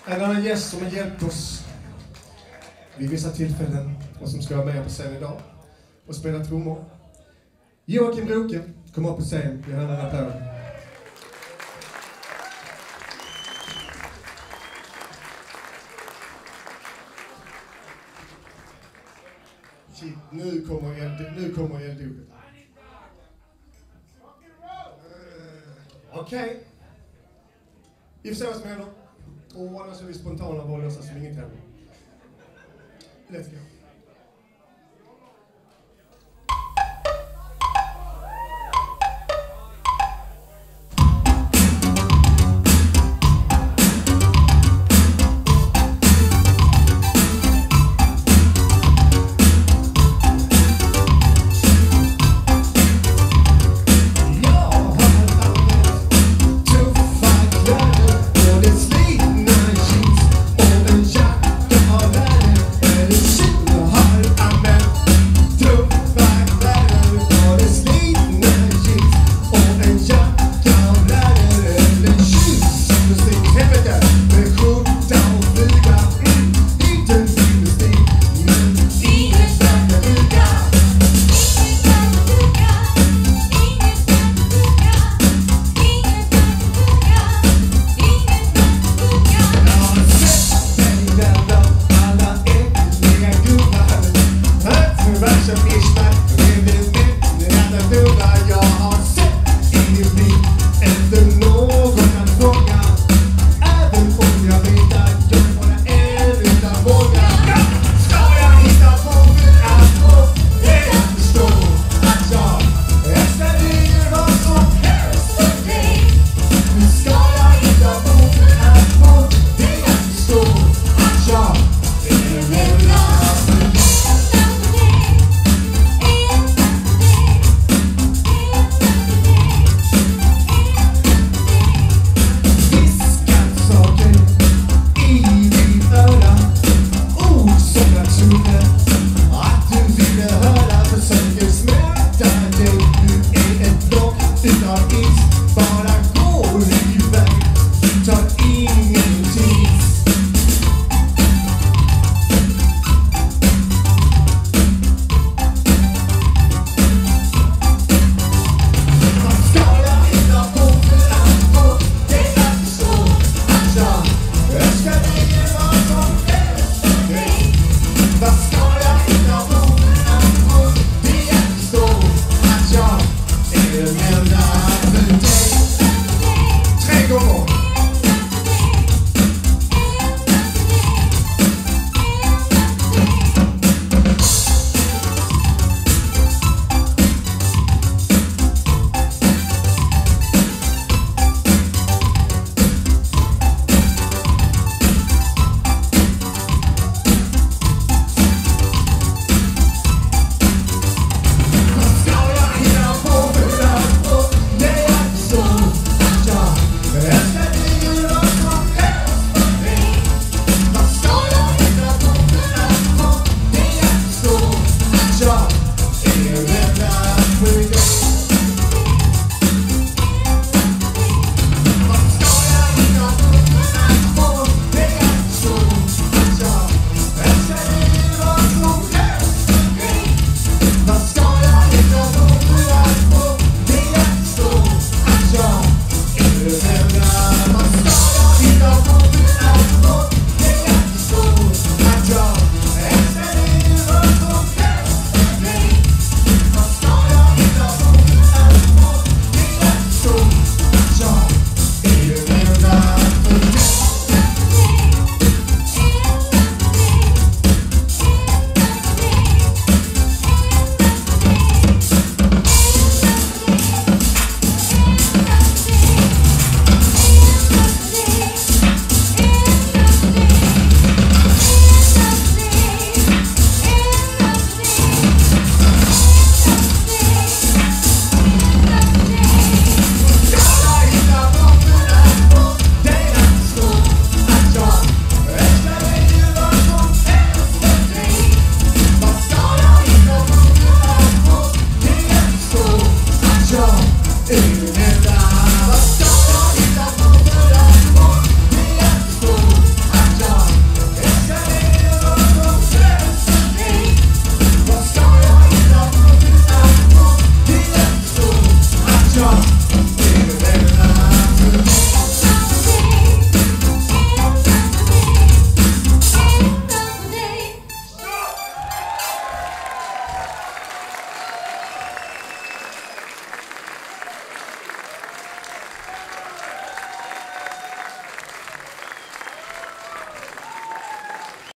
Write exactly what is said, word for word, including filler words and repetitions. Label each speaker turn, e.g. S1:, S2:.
S1: En annan gäst som har hjälpt oss vid vissa tillfällen och som ska vara med på scen idag och spela trummor. Joakim Broke kommer upp på scen. Vi hör en applåd. Shit, nu kommer eld, nu kommer eldodet. Okej. Okay. Vi får se vad som händer. Och annars är vi spontana och bara låtsas som inget händer. Let's go.